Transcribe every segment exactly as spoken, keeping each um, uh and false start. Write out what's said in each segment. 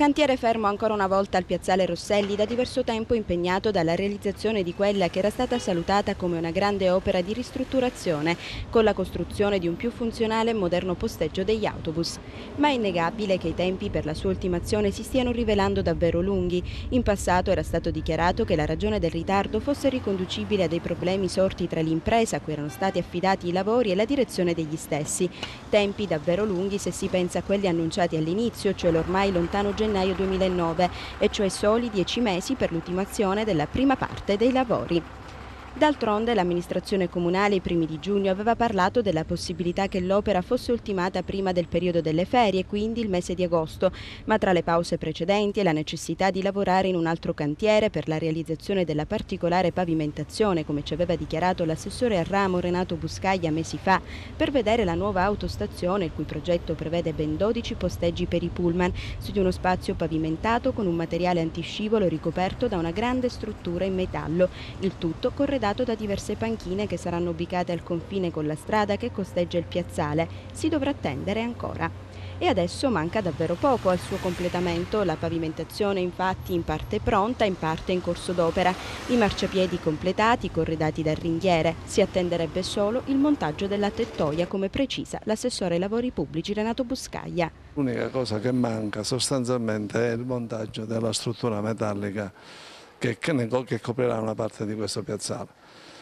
Cantiere fermo ancora una volta al piazzale Rosselli, da diverso tempo impegnato dalla realizzazione di quella che era stata salutata come una grande opera di ristrutturazione, con la costruzione di un più funzionale e moderno posteggio degli autobus. Ma è innegabile che i tempi per la sua ultimazione si stiano rivelando davvero lunghi. In passato era stato dichiarato che la ragione del ritardo fosse riconducibile a dei problemi sorti tra l'impresa a cui erano stati affidati i lavori e la direzione degli stessi. Tempi davvero lunghi se si pensa a quelli annunciati all'inizio, cioè l'ormai lontano gennaio duemilanove, e cioè soli dieci mesi per l'ultimazione della prima parte dei lavori. D'altronde l'amministrazione comunale i primi di giugno aveva parlato della possibilità che l'opera fosse ultimata prima del periodo delle ferie, quindi il mese di agosto, ma tra le pause precedenti e la necessità di lavorare in un altro cantiere per la realizzazione della particolare pavimentazione, come ci aveva dichiarato l'assessore al ramo Renato Buscaglia mesi fa, per vedere la nuova autostazione, il cui progetto prevede ben dodici posteggi per i pullman, su di uno spazio pavimentato con un materiale antiscivolo ricoperto da una grande struttura in metallo, il tutto corredato da diverse panchine che saranno ubicate al confine con la strada che costeggia il piazzale. Si dovrà attendere ancora. E adesso manca davvero poco al suo completamento. La pavimentazione infatti in parte è pronta, in parte è in corso d'opera. I marciapiedi completati, corredati dal ringhiere. Si attenderebbe solo il montaggio della tettoia, come precisa l'assessore ai lavori pubblici Renato Buscaglia. L'unica cosa che manca sostanzialmente è il montaggio della struttura metallica che, che coprirà una parte di questo piazzale.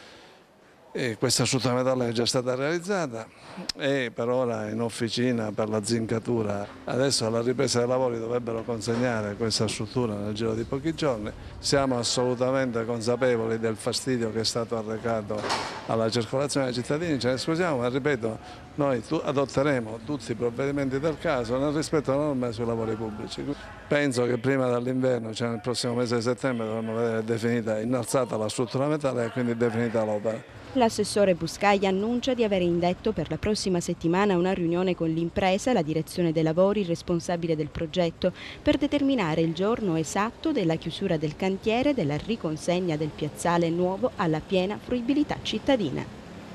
E questa struttura metallica è già stata realizzata e per ora è in officina per la zincatura. Adesso alla ripresa dei lavori dovrebbero consegnare questa struttura nel giro di pochi giorni. Siamo assolutamente consapevoli del fastidio che è stato arrecato alla circolazione dei cittadini, ce ne scusiamo, ma ripeto, noi adotteremo tutti i provvedimenti del caso nel rispetto delle norme sui lavori pubblici. Penso che prima dell'inverno, cioè nel prossimo mese di settembre, dovremmo vedere definita, innalzata la struttura metallica e quindi definita l'opera. L'assessore Buscaglia annuncia di aver indetto per la prossima settimana una riunione con l'impresa, la direzione dei lavori, il responsabile del progetto, per determinare il giorno esatto della chiusura del cantiere e della riconsegna del piazzale nuovo alla piena fruibilità cittadina.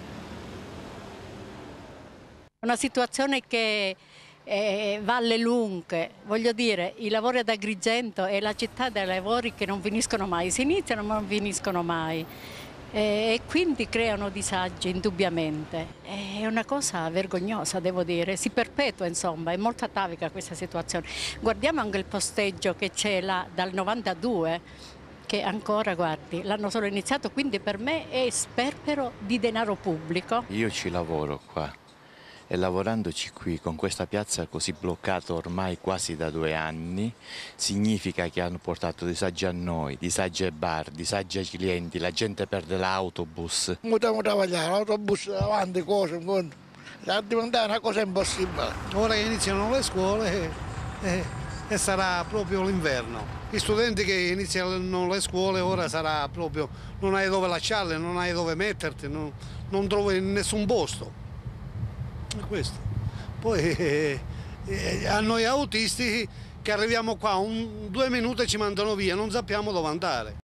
Una situazione che eh, va alle lunghe, voglio dire, i lavori ad Agrigento è la città dei lavori che non finiscono mai, si iniziano ma non finiscono mai. E quindi creano disagi indubbiamente. È una cosa vergognosa, devo dire, si perpetua, insomma, è molto atavica questa situazione. Guardiamo anche il posteggio che c'è là dal novantadue, che ancora, guardi, l'hanno solo iniziato, quindi per me è sperpero di denaro pubblico. Io ci lavoro qua e lavorandoci qui con questa piazza così bloccata ormai quasi da due anni significa che hanno portato disagi a noi, disagi ai bar, disagi ai clienti, la gente perde l'autobus. Dobbiamo lavorare, l'autobus davanti, cose, sta diventando una cosa impossibile. Ora che iniziano le scuole eh, e sarà proprio l'inverno. Gli studenti che iniziano le scuole ora sarà proprio, non hai dove lasciarle, non hai dove metterti, non, non trovi in nessun posto. Questo. Poi eh, eh, a noi autisti che arriviamo qua un, due minuti e ci mandano via, non sappiamo dove andare.